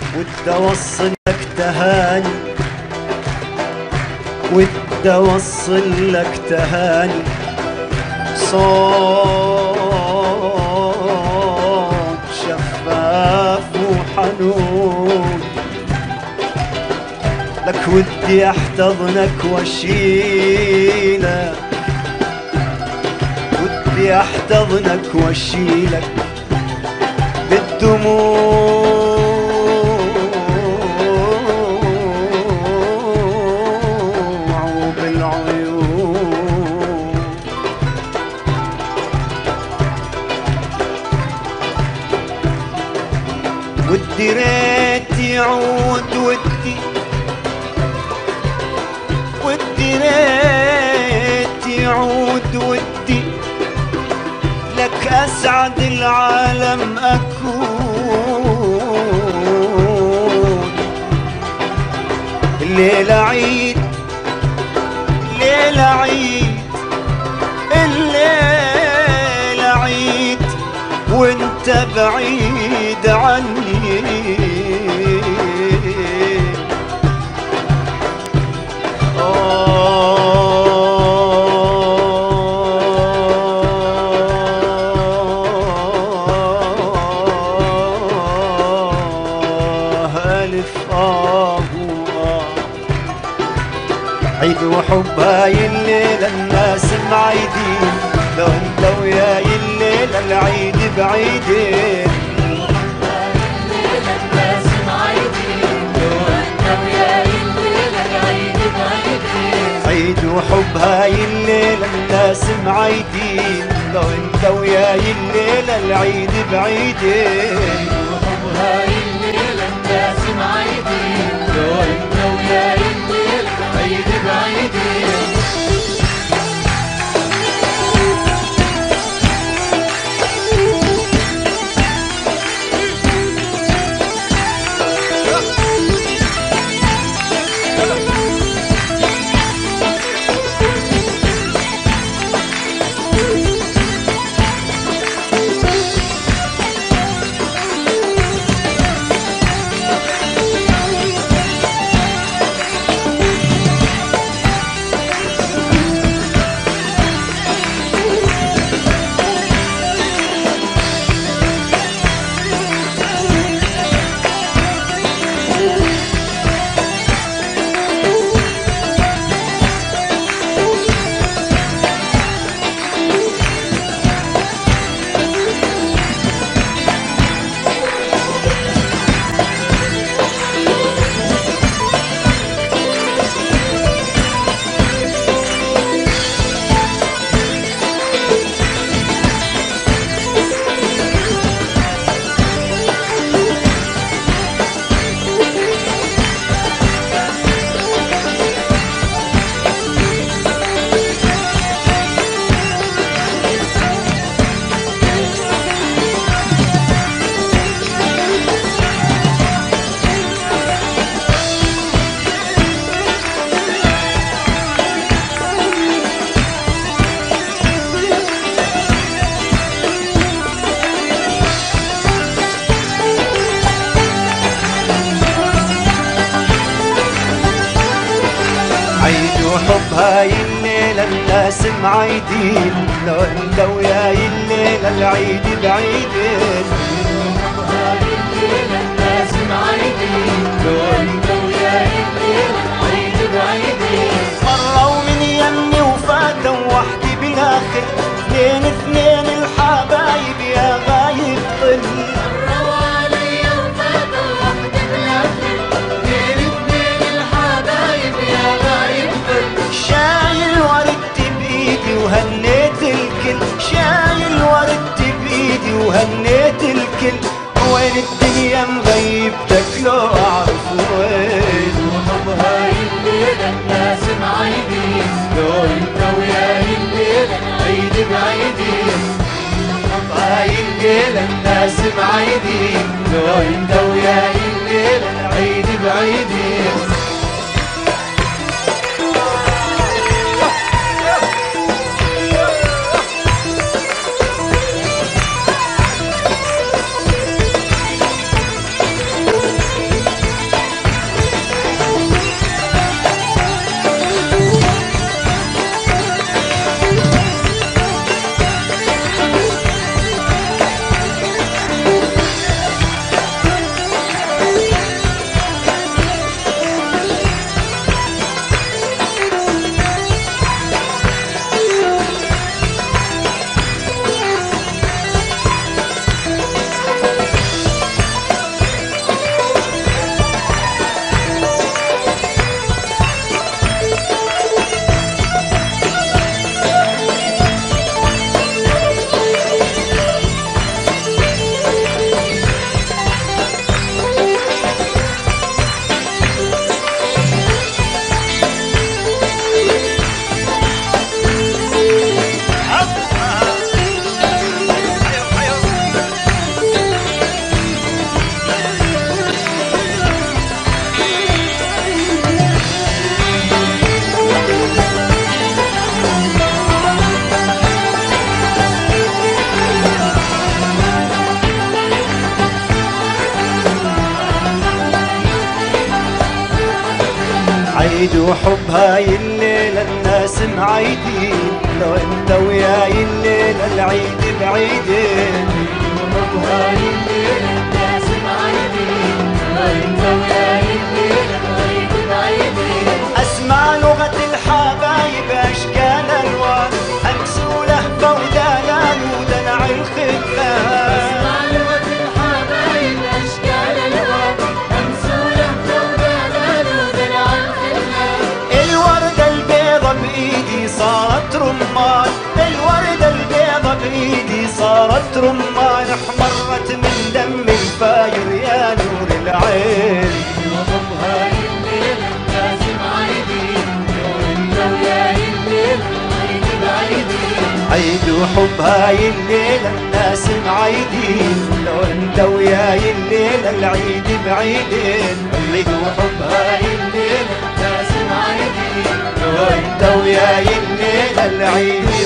ودي اوصل لك تهاني، ودي اوصل لك تهاني، صوت شفاف وحنون لك، ودي احتضنك واشيلك، ودي احتضنك واشيلك بالدموع وبالعيون. ودي ريت يعود، ودي ريت يعود، ودي لك أسعد العالم أكون. الليلة عيد، الليلة عيد، الليلة عيد وانت بعيد عني. عيد وحب هاي الليلة الناس معيدين، لو انت وياي الليلة العيد بعيدين. الليلة الناس معيدين، لو انت وياي الليلة العيد بعيدين. عيد وحب هاي الليلة الناس معيدين، لو انت وياي الليلة العيد بعيدين. وحب هاي الليلة الناس معيدين، لو انت وياي الليلة العيد بعيدين. عيد وحب هاي الليلة الناس معيدين، لو انت وياي الليلة العيد بعيدين. وحب هاي الليلة الناس معيدين، لو انت وياي الليلة العيد بعيدين. مروا من يمي وفاتوا وحدي بالاخر، اثنين اثنين الحبايب يا غايب طل. مروا علي وفاتوا وحدي بالاخر، اثنين اثنين الحبايب يا غايب طل. شايل وردتي بايدي وهنيت الكل، شايل وردتي بايدي وهنيت الكل. وين الدنيا مغيبتك لو اعرف وين. وحب هاي الليلة الناس معيدين، لو انت وياي الليلة العيد بعيدين. وحب هاي الليلة الناس معيدين، لو انت وياي الليلة العيد بعيدين. عيد وحب هاي الليلة الناس معيدين، لو انت وياي الليلة العيد بعيدين. وحب هاي الليلة الناس معيدين، لو انت وياي الليلة العيد بعيدين. اسمع لغة الحبايب اشكال الوان، امسوا لهفة ودلال ودلع الخلان. اسمع لغة الحبايب اشكال الوان، امسوا لهفة ودلال ودلع الخلان. الوردة البيضة بايدي صارت رمان، الوردة البيضة بايدي صارت رمان، احمرت من دم الفاير يا نور العين. وحب هاي الليلة الناس معيدين، لو انت وياي الليلة العيد بعيدين. عيد وحب هاي الليلة الناس معيدين، لو انت وياي الليلة العيد بعيدين. عيد وحب هاي الليلة الناس معيدين، لو انت وياي الليلة العيد